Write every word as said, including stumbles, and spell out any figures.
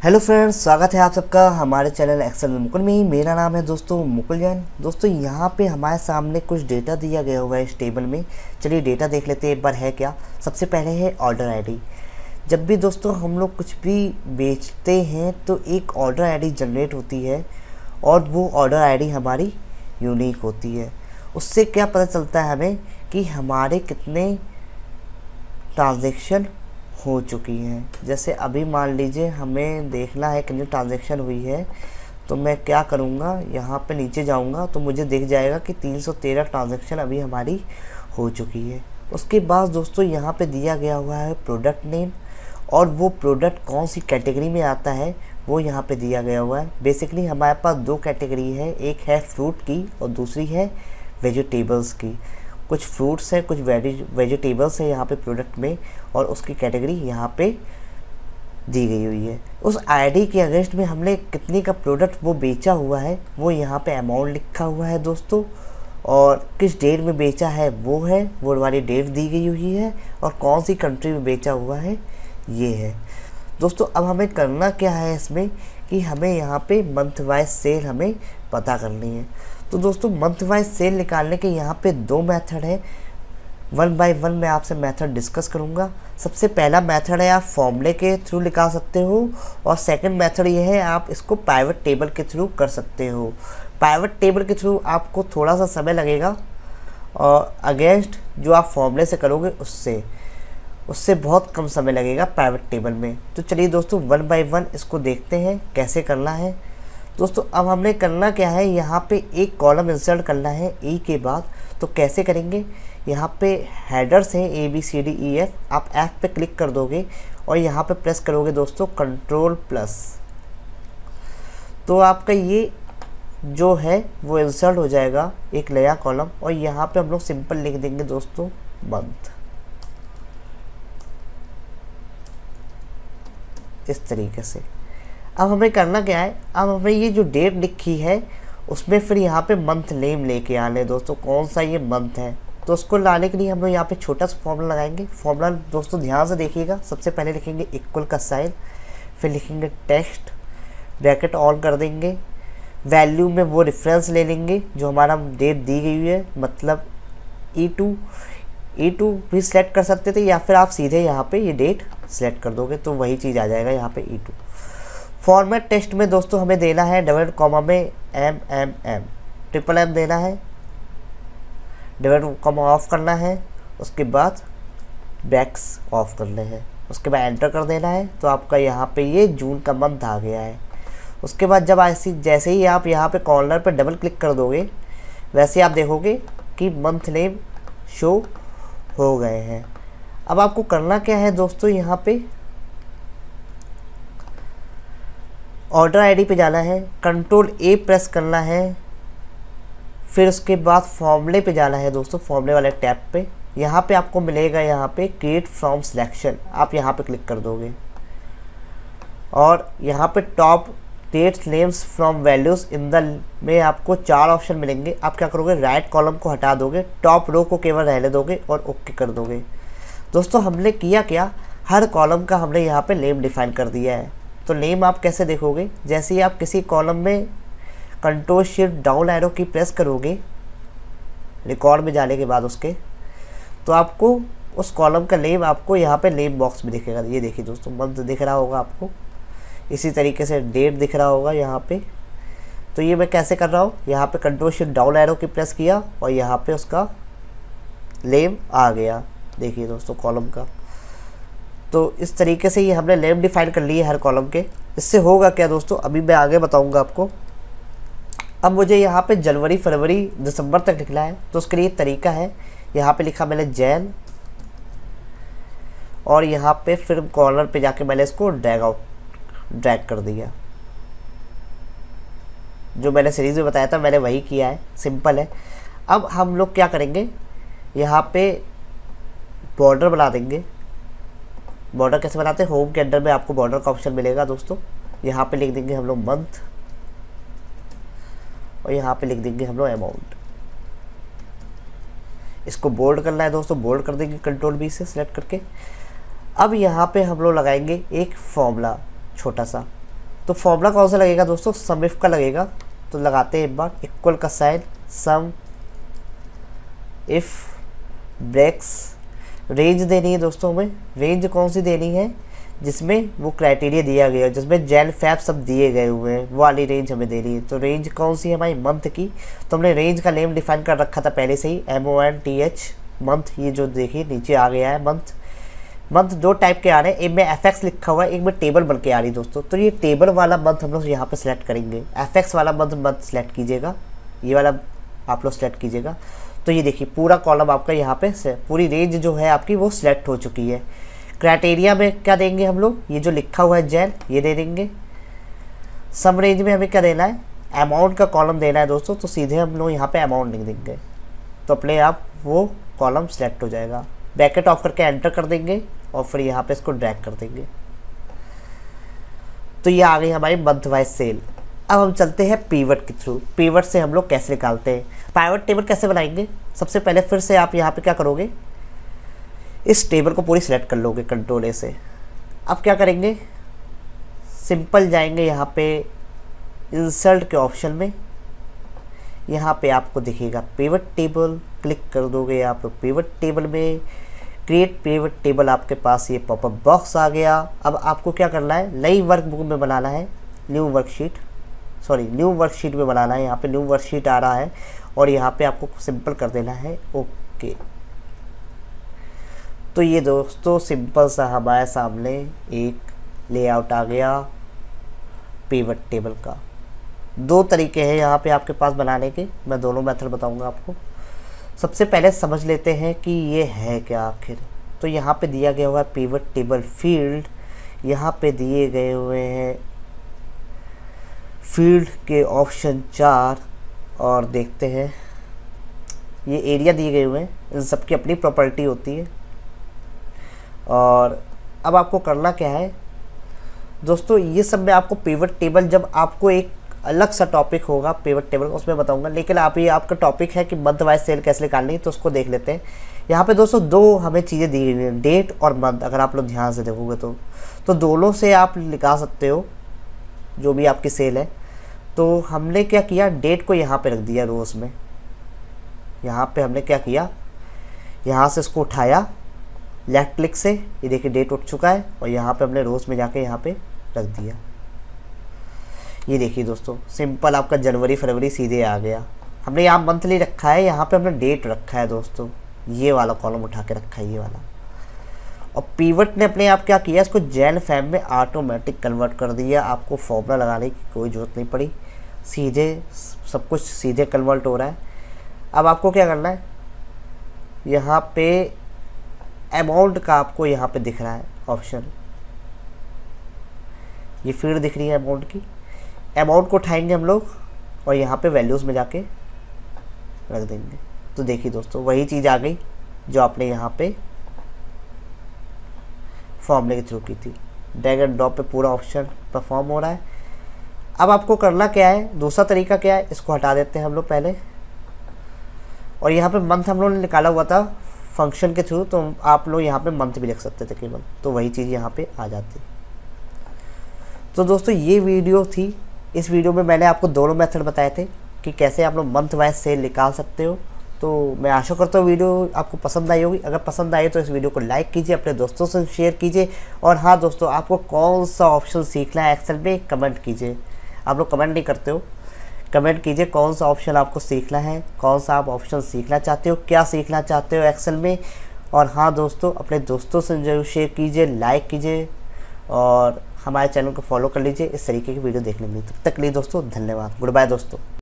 Hello friends, स्वागत है आप सबका हमारे चैनल एक्सेल मुकुल में ही। मेरा नाम है दोस्तों मुकुल जैन। दोस्तों यहाँ पे हमारे सामने कुछ डेटा दिया गया हुआ है इस टेबल में। चलिए डेटा देख लेते हैं एक बार है क्या। सबसे पहले है ऑर्डर आईडी। जब भी दोस्तों हम लोग कुछ भी बेचते हैं तो एक ऑर्डर आईडी जनरेट होती है और वो ऑर्डर आईडी हमारी यूनिक होती है। उससे क्या पता चलता है हमें कि हमारे कितने ट्रांजेक्शन हो चुकी हैं। जैसे अभी मान लीजिए हमें देखना है कितनी ट्रांजैक्शन हुई है, तो मैं क्या करूँगा, यहाँ पे नीचे जाऊँगा तो मुझे दिख जाएगा कि तीन सौ तेरह ट्रांजैक्शन अभी हमारी हो चुकी है। उसके बाद दोस्तों यहाँ पे दिया गया हुआ है प्रोडक्ट नेम, और वो प्रोडक्ट कौन सी कैटेगरी में आता है वो यहाँ पे दिया गया हुआ है। बेसिकली हमारे पास दो कैटेगरी है, एक है फ्रूट की और दूसरी है वेजिटेबल्स की। कुछ फ्रूट्स हैं, कुछ वेजिटेबल्स हैं यहाँ पे प्रोडक्ट में, और उसकी कैटेगरी यहाँ पे दी गई हुई है। उस आईडी के अगेंस्ट में हमने कितने का प्रोडक्ट वो बेचा हुआ है वो यहाँ पे अमाउंट लिखा हुआ है दोस्तों, और किस डेट में बेचा है वो है, वो वाली डेट दी गई हुई है, और कौन सी कंट्री में बेचा हुआ है ये है दोस्तों। अब हमें करना क्या है इसमें कि हमें यहाँ पे मंथ वाइज सेल हमें पता करनी है। तो दोस्तों मंथ वाइज सेल निकालने के यहाँ पे दो मेथड है। वन बाय वन मैं आपसे मेथड डिस्कस करूँगा। सबसे पहला मेथड है आप फॉर्मूले के थ्रू निकाल सकते हो, और सेकंड मेथड ये है आप इसको पाइवट टेबल के थ्रू कर सकते हो। पाइवट टेबल के थ्रू आपको थोड़ा सा समय लगेगा, और अगेंस्ट जो आप फॉर्मूले से करोगे उससे उससे बहुत कम समय लगेगा पाइवट टेबल में। तो चलिए दोस्तों वन बाय वन इसको देखते हैं कैसे करना है। दोस्तों अब हमने करना क्या है, यहाँ पे एक कॉलम इंसर्ट करना है ई के बाद। तो कैसे करेंगे, यहाँ पे हेडर्स हैं A B C D E F, आप एफ पे क्लिक कर दोगे और यहाँ पे प्रेस करोगे दोस्तों कंट्रोल प्लस, तो आपका ये जो है वो इंसर्ट हो जाएगा एक नया कॉलम। और यहाँ पे हम लोग सिंपल लिख देंगे दोस्तों मंथ, इस तरीके से। अब हमें करना क्या है, अब हमें ये जो डेट लिखी है उसमें फिर यहाँ पे मंथ नेम लेके आने दोस्तों, कौन सा ये मंथ है। तो उसको लाने के लिए हम लोग यहाँ पे छोटा सा फॉर्मूला लगाएंगे। फॉर्मूला दोस्तों ध्यान से देखिएगा। सबसे पहले लिखेंगे इक्वल का साइन, फिर लिखेंगे टेक्स्ट, ब्रैकेट ऑन कर देंगे, वैल्यू में वो रेफरेंस ले लेंगे जो हमारा डेट दी गई है, मतलब ई टू ई टू भी सिलेक्ट कर सकते थे, या फिर आप सीधे यहाँ पे ये डेट सिलेक्ट कर दोगे तो वही चीज़ आ जाएगा यहाँ पे ई टू। फॉर्मेट टेक्स्ट में दोस्तों हमें देना है डबल कॉमा में M M M, triple M देना है, डबल कॉमा ऑफ करना है, उसके बाद ब्रैक्स ऑफ करने हैं, उसके बाद एंटर कर देना है। तो आपका यहाँ पे ये जून का मंथ आ गया है। उसके बाद जब ऐसी जैसे ही आप यहाँ पे कॉर्नर पे डबल क्लिक कर दोगे वैसे आप देखोगे कि मंथ नेम शो हो गए हैं। अब आपको करना क्या है दोस्तों, यहाँ पे ऑर्डर आईडी पे जाना है, कंट्रोल ए प्रेस करना है, फिर उसके बाद फॉर्मूले पे जाना है दोस्तों, फॉर्मूले वाले टैब पे। यहाँ पे आपको मिलेगा यहाँ पे क्रिएट फ्रॉम सिलेक्शन, आप यहाँ पे क्लिक कर दोगे, और यहाँ पे top dates names from values in the में आपको चार ऑप्शन मिलेंगे। आप क्या करोगे, राइट कॉलम को हटा दोगे, टॉप रो को केवल रहने दोगे और ओके कर दोगे। दोस्तों हमने किया क्या, हर कॉलम का हमने यहाँ पे नेम डिफाइन कर दिया है। तो नेम आप कैसे देखोगे, जैसे ही आप किसी कॉलम में control shift down arrow key press करोगे रिकॉर्ड में जाने के बाद उसके, तो आपको उस कॉलम का नेम आपको यहाँ पे नेम बॉक्स में दिखेगा। ये देखिए दोस्तों मंथ दिख रहा होगा आपको, इसी तरीके से डेट दिख रहा होगा यहाँ पे। तो ये मैं कैसे कर रहा हूँ, यहाँ पे control shift down arrow key press किया और यहाँ पे उसका नेम आ गया, देखिए दोस्तों कॉलम का। तो इस तरीके से ये हमने नेम डिफाइन कर लिए हर कॉलम के। इससे होगा क्या दोस्तों, अभी मैं आगे बताऊंगा आपको। अब मुझे यहाँ पे जनवरी फरवरी दिसंबर तक लिखना है, तो उसके लिए तरीका है, यहाँ पे लिखा मैंने जैन, और यहाँ पे फिर कॉर्नर पे जाके मैंने इसको ड्रैग आउट ड्रैग कर दिया। जो मैंने सीरीज में बताया था मैंने वही किया है, सिंपल है। अब हम लोग क्या करेंगे, यहाँ पे बॉर्डर बना देंगे। बॉर्डर कैसे बनाते हैं, होम के अंदर में आपको बॉर्डर का ऑप्शन मिलेगा दोस्तों। यहाँ पे लिख देंगे हम लोग मंथ, और यहाँ पे लिख देंगे हम लोग अमाउंट। इसको बोल्ड करना है दोस्तों, बोल्ड कर देंगे कंट्रोल बी से सिलेक्ट करके। अब यहाँ पे हम लोग लगाएंगे एक फॉर्मूला छोटा सा, तो फॉर्मूला कौन सा लगेगा दोस्तों, सम इफ का लगेगा। तो लगाते हैं एक बार, इक्वल का sign, sum if breaks, range देनी है दोस्तों हमें। रेंज कौन सी देनी है, जिसमें वो क्राइटेरिया दिया गया है, जिसमें जैन फैब सब दिए गए हुए हैं, वो वाली रेंज हमें देनी है। तो रेंज कौन सी है हमारी, मंथ की। तो हमने रेंज का नेम डिफाइन कर रखा था पहले से ही, M O N T H, month. ये जो देखिए नीचे आ गया है मंथ। मंथ दो टाइप के आ रहे हैं, एक में एफ एक्स लिखा हुआ है, एक में टेबल बन के आ रही है दोस्तों। तो ये टेबल वाला मंथ हम लोग यहाँ पे सिलेक्ट करेंगे, एफ एक्स वाला मंथ मंथ सेलेक्ट कीजिएगा, ये वाला आप लोग सेलेक्ट कीजिएगा। तो ये देखिए पूरा कॉलम आपका यहाँ पे से पूरी रेंज जो है आपकी वो सिलेक्ट हो चुकी है। क्राइटेरिया में क्या देंगे हम लोग, ये जो लिखा हुआ है जैन, ये दे देंगे। सम रेंज में हमें क्या देना है, अमाउंट का कॉलम देना है दोस्तों। तो सीधे हम लोग यहाँ पे अमाउंट लिख देंगे, तो अपने आप वो कॉलम सेलेक्ट हो जाएगा। ब्रैकेट ऑफ करके एंटर कर देंगे और फिर यहाँ पे इसको ड्रैग कर देंगे। तो ये आ गई हमारी मंथ वाइज सेल। अब हम चलते हैं पीवट के थ्रू। पीवट से हम लोग कैसे निकालते हैं, पाइवट टेबल कैसे बनाएंगे। सबसे पहले फिर से आप यहाँ पे क्या करोगे, इस टेबल को पूरी सिलेक्ट कर लोगे कंट्रोल ए से। अब क्या करेंगे, सिंपल जाएंगे यहाँ पे इंसर्ट के ऑप्शन में, यहाँ पे आपको दिखेगा पिवट टेबल, क्लिक कर दोगे आप पिवट टेबल में। क्रिएट पिवट टेबल, आपके पास ये पॉपअप बॉक्स आ गया। अब आपको क्या करना है, नई वर्कबुक में बनाना है, new worksheet, sorry new worksheet में बनाना है। यहाँ पे न्यू वर्कशीट आ रहा है और यहाँ पे आपको सिंपल कर देना है ओके। तो ये दोस्तों सिंपल सा हमारे सामने एक लेआउट आ गया पिवट टेबल का। दो तरीके हैं यहाँ पे आपके पास बनाने के, मैं दोनों मेथड बताऊंगा आपको। सबसे पहले समझ लेते हैं कि ये है क्या आखिर। तो यहाँ पे दिया गया हुआ है पिवट टेबल फील्ड, यहाँ पे दिए गए हुए हैं फील्ड के ऑप्शन चार, और देखते हैं ये एरिया दिए गए हुए हैं, इन सबकी अपनी प्रॉपर्टी होती है। और अब आपको करना क्या है दोस्तों, ये सब मैं आपको पिवट टेबल जब आपको एक अलग सा टॉपिक होगा पिवट टेबल उसमें बताऊंगा, लेकिन आप ये आपका टॉपिक है कि मंथ वाइज सेल कैसे निकालनी है, तो उसको देख लेते हैं। यहाँ पे दोस्तों दो हमें चीज़ें दी गई हैं, डेट और मंथ। अगर आप लोग ध्यान से देखोगे तो तो दोनों से आप निकाल सकते हो जो भी आपकी सेल है। तो हमने क्या किया, डेट को यहाँ पे रख दिया रोज़ में। यहाँ पे हमने क्या किया, यहाँ से इसको उठाया लेफ्ट क्लिक से, ये देखिए डेट उठ चुका है, और यहाँ पे हमने रोज़ में जाके यहाँ पे रख दिया। ये देखिए दोस्तों सिंपल आपका जनवरी फरवरी सीधे आ गया। हमने यहाँ मंथली रखा है, यहाँ पे हमने डेट रखा है दोस्तों, ये वाला कॉलम उठा के रखा है ये वाला। और पीवट ने अपने आप क्या किया, इसको जैन फैब में ऑटोमेटिक कन्वर्ट कर दिया। आपको फॉर्मूला लगाने की कोई ज़रूरत नहीं पड़ी, सीधे सब कुछ सीधे कन्वर्ट हो रहा है। अब आपको क्या करना है, यहाँ पे अमाउंट का आपको यहाँ पे दिख रहा है ऑप्शन, ये फील्ड दिख रही है अमाउंट की। अमाउंट को उठाएंगे हम लोग और यहाँ पे वैल्यूज़ में जाके रख देंगे। तो देखिए दोस्तों वही चीज़ आ गई जो आपने यहाँ पे फॉर्मूले के थ्रू की थी। ड्रैग एंड ड्रॉप पे पूरा ऑप्शन परफॉर्म हो रहा है। अब आपको करना क्या है, दूसरा तरीका क्या है, इसको हटा देते हैं हम लोग पहले। और यहाँ पे मंथ हम लोगों ने निकाला हुआ था फंक्शन के थ्रू, तो आप लोग यहाँ पे मंथ भी लिख सकते थे केवल, तो वही चीज़ यहाँ पे आ जाती। तो दोस्तों ये वीडियो थी। इस वीडियो में मैंने आपको दोनों मेथड बताए थे कि कैसे आप लोग मंथ वाइज सेल निकाल सकते हो। तो मैं आशा करता हूँ वीडियो आपको पसंद आई होगी। अगर पसंद आई तो इस वीडियो को लाइक कीजिए, अपने दोस्तों से शेयर कीजिए। और हाँ दोस्तों, आपको कौन सा ऑप्शन सीखना है एक्सेल में कमेंट कीजिए। आप लोग कमेंट नहीं करते हो, कमेंट कीजिए कौन सा ऑप्शन आपको सीखना है, कौन सा आप ऑप्शन सीखना चाहते हो, क्या सीखना चाहते हो एक्सेल में। और हाँ दोस्तों, अपने दोस्तों से जरूर शेयर कीजिए, लाइक कीजिए और हमारे चैनल को फॉलो कर लीजिए इस तरीके की वीडियो देखने के लिए। तब तक के लिए दोस्तों धन्यवाद, गुड बाय दोस्तों।